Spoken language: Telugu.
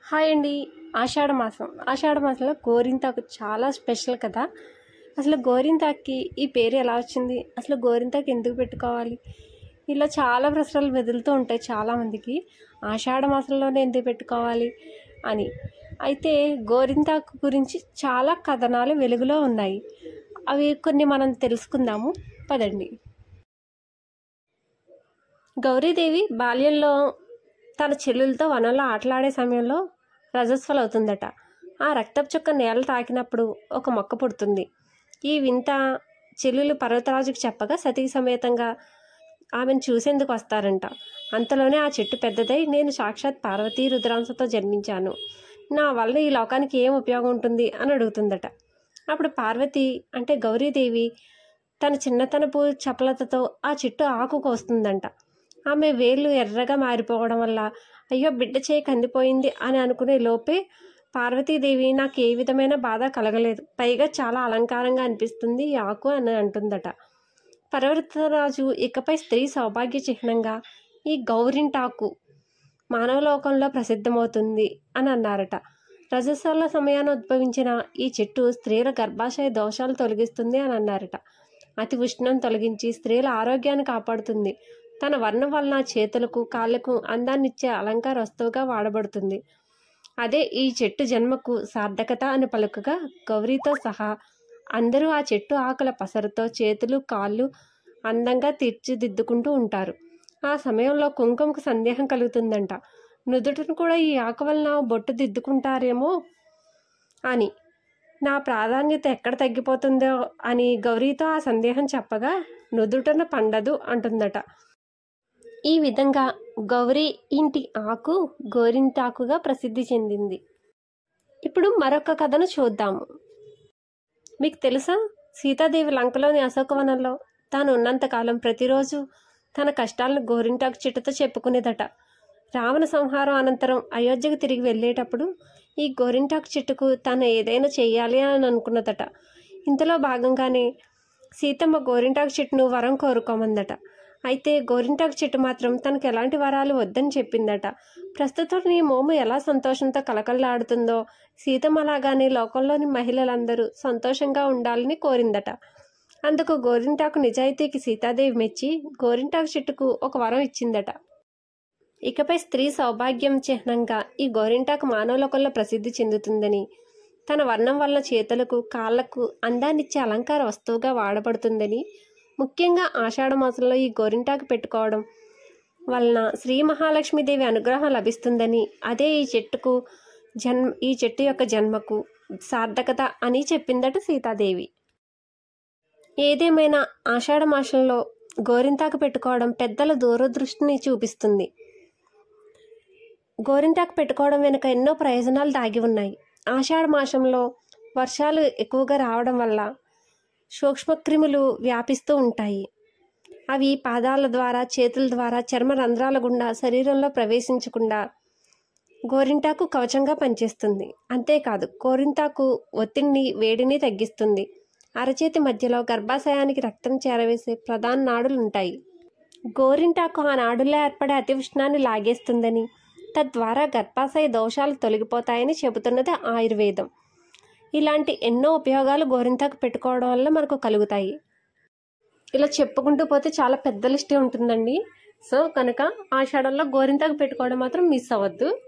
హాయ్ అండి. ఆషాఢ మాసంలో గోరింటాకు చాలా స్పెషల్ కదా. అసలు గోరింటాక్కి ఈ పేరు ఎలా వచ్చింది, అసలు గోరింటాకు ఎందుకు పెట్టుకోవాలి, ఇలా చాలా ప్రశ్నలు మెదులుతూ ఉంటాయి చాలామందికి. ఆషాఢ మాసంలోనే ఎందుకు పెట్టుకోవాలి అని. అయితే గోరింటాకు గురించి చాలా కథనాలు వెలుగులో ఉన్నాయి. అవి కొన్ని మనం తెలుసుకుందాము, పదండి. గౌరీదేవి బాల్యంలో తన చెల్లెలతో వనంలో ఆటలాడే సమయంలో రజస్వలవుతుందట. ఆ రక్తపు చుక్క నేల తాకినప్పుడు ఒక మొక్క పుడుతుంది. ఈ వింత చెల్లెలు పర్వతరాజుకి చెప్పగా సతీ సమేతంగా ఆమెను చూసేందుకు వస్తారంట. అంతలోనే ఆ చెట్టు పెద్దదై, నేను సాక్షాత్ పార్వతీ రుద్రాంశతో జన్మించాను, నా వల్ల ఈ లోకానికి ఏం ఉపయోగం ఉంటుంది అని అడుగుతుందట. అప్పుడు పార్వతి అంటే గౌరీదేవి తన చిన్నతనపు చపలతతో ఆ చెట్టు ఆకు కోస్తుందంట. ఆమె వేళ్ళు ఎర్రగా మారిపోవడం వల్ల అయ్యో బిడ్డ చేయి కందిపోయింది అని అనుకునే లోపే పార్వతీదేవి నాకు ఏ విధమైన బాధ కలగలేదు, పైగా చాలా అలంకారంగా అనిపిస్తుంది ఈ ఆకు అని అంటుందట. పర్వతరాజు ఇకపై స్త్రీ సౌభాగ్య చిహ్నంగా ఈ గౌరింటాకు మానవలోకంలో ప్రసిద్ధమవుతుంది అని అన్నారట. రజస్వల సమయాన్ని ఉద్భవించిన ఈ చెట్టు స్త్రీల గర్భాశయ దోషాలు తొలగిస్తుంది అని అన్నారట. అతి ఉష్ణం తొలగించి స్త్రీల ఆరోగ్యాన్ని కాపాడుతుంది. తన వర్ణం వలన చేతులకు కాళ్ళకు అందాన్నిచ్చే అలంకార వస్తువుగా వాడబడుతుంది. అదే ఈ చెట్టు జన్మకు సార్థకత అని పలుకగా గౌరీతో సహా అందరూ ఆ చెట్టు ఆకుల పసరుతో చేతులు కాళ్ళు అందంగా తీర్చిదిద్దుకుంటూ ఉంటారు. ఆ సమయంలో కుంకుమకు సందేహం కలుగుతుందంట. నుదుటిని కూడా ఈ ఆకు వలన బొట్టు దిద్దుకుంటారేమో అని. నా ప్రాధాన్యత ఎక్కడ తగ్గిపోతుందో అని గౌరీతో ఆ సందేహం చెప్పగా నుదుటన పండదు అంటుందట. ఈ విధంగా గౌరీ ఇంటి ఆకు గోరింటాకుగా ప్రసిద్ధి చెందింది. ఇప్పుడు మరొక కథను చూద్దాము. మీకు తెలుసా, సీతాదేవి లంకలోని అశోకవనంలో తాను ఉన్నంతకాలం ప్రతిరోజు తన కష్టాలను గోరింటాకు చెట్టుతో చెప్పుకునేదట. రావణ సంహారం అనంతరం అయోధ్యకు తిరిగి వెళ్ళేటప్పుడు ఈ గోరింటాకు చెట్టుకు తాను ఏదైనా చెయ్యాలి అని అనుకున్నదట. ఇంతలో భాగంగానే సీతమ్మ గోరింటాకు చెట్టును వరం కోరుకోమందట. అయితే గోరింటాకు చెట్టు మాత్రం తనకు ఎలాంటి వరాలు వద్దని చెప్పిందట. ప్రస్తుతం ఈ మోము ఎలా సంతోషంతో కలకల్లాడుతుందో సీతమ్మ అలాగానే లోకంలోని మహిళలందరూ సంతోషంగా ఉండాలని కోరిందట. అందుకు గోరింటాకు నిజాయితీకి సీతాదేవి మెచ్చి గోరింటాకు చెట్టుకు ఒక వరం ఇచ్చిందట. ఇకపై స్త్రీ సౌభాగ్యం చిహ్నంగా ఈ గోరింటాకు మానవలోకంలో ప్రసిద్ధి చెందుతుందని, తన వర్ణం వల్ల చేతులకు కాళ్లకు అందాన్నిచ్చే అలంకార వస్తువుగా వాడబడుతుందని, ముఖ్యంగా ఆషాఢ మాసంలో ఈ గోరింటాకు పెట్టుకోవడం వలన శ్రీ మహాలక్ష్మీదేవి అనుగ్రహం లభిస్తుందని, అదే ఈ చెట్టు యొక్క జన్మకు సార్థకత అని చెప్పిందట సీతాదేవి. ఏదేమైనా ఆషాఢ మాసంలో గోరింటాకు పెట్టుకోవడం పెద్దల దూరదృష్టిని చూపిస్తుంది. గోరింటాకు పెట్టుకోవడం వెనుక ఎన్నో ప్రయోజనాలు దాగి ఉన్నాయి. ఆషాఢ మాసంలో వర్షాలు ఎక్కువగా రావడం వల్ల సూక్ష్మక్రిములు వ్యాపిస్తూ ఉంటాయి. అవి పాదాల ద్వారా, చేతుల ద్వారా, చర్మ రంధ్రాల గుండా శరీరంలో ప్రవేశించకుండా గోరింటాకు కవచంగా పనిచేస్తుంది. అంతేకాదు, గోరింటాకు ఒత్తిడిని, వేడిని తగ్గిస్తుంది. అరచేతి మధ్యలో గర్భాశయానికి రక్తం చేరవేసే ప్రధాన నాడులు ఉంటాయి. గోరింటాకు ఆ నాడుల్లో ఏర్పడే అతి ఉష్ణాన్ని లాగేస్తుందని, తద్వారా గర్భాశయ దోషాలు తొలగిపోతాయని చెబుతున్నది ఆయుర్వేదం. ఇలాంటి ఎన్నో ఉపయోగాలు గోరింటాకు పెట్టుకోవడం వల్ల మనకు కలుగుతాయి. ఇలా చెప్పుకుంటూ పోతే చాలా పెద్ద లిస్టే ఉంటుందండి. సో కనుక ఆషాఢంలో గోరింటాకు పెట్టుకోవడం మాత్రం మిస్ అవ్వద్దు.